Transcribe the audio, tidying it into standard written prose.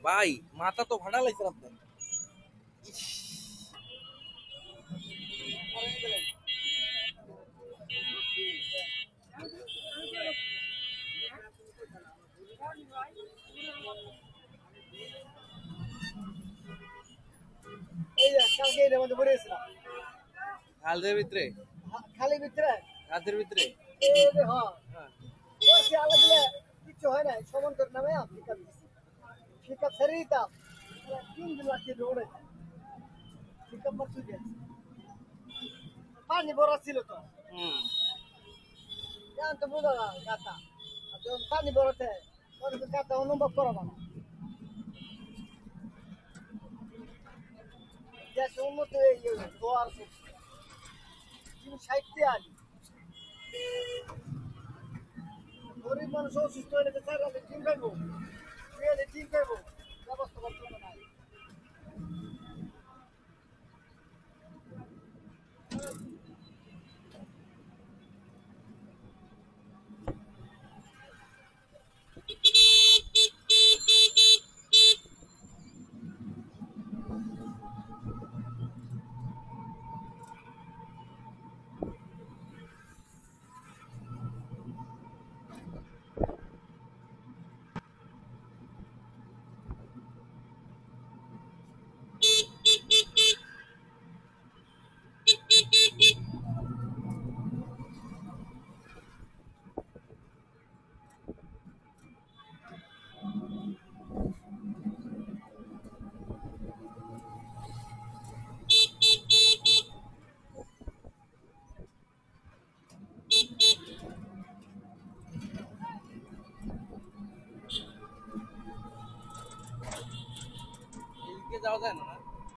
ভাই মাথা তো ভাড়া লাগছে আপনার। এই যে কালকে এর মধ্যে পড়ে গেছিলাম হালদের ভিতরে, খালি ভিতরে হাতের ভিতরে। এই যে হ্যাঁ বলছি আল্লাহ দিলে কিছু হয় না সমান করে নামে পিকআপ দিছি পিকআপ ছেড়ে দিতাম 3 লাখ রোডে পিকআপ মারতে গেছে পানি ভরা ছিল তো জান তো বুঝা না গাতা আর যখন পানি ভরাতে তখন তো গাতা অনুভব করা না দেশ উন্নত হয়ে গেছে দোয়ার কিন্তু সাহিত্যে আলি গরিব মানুষ অসুস্থ হয়ে গেছে স্যার আমি টিম পাইবো টিম পাইবো ব্যবস্থা করতে হবে না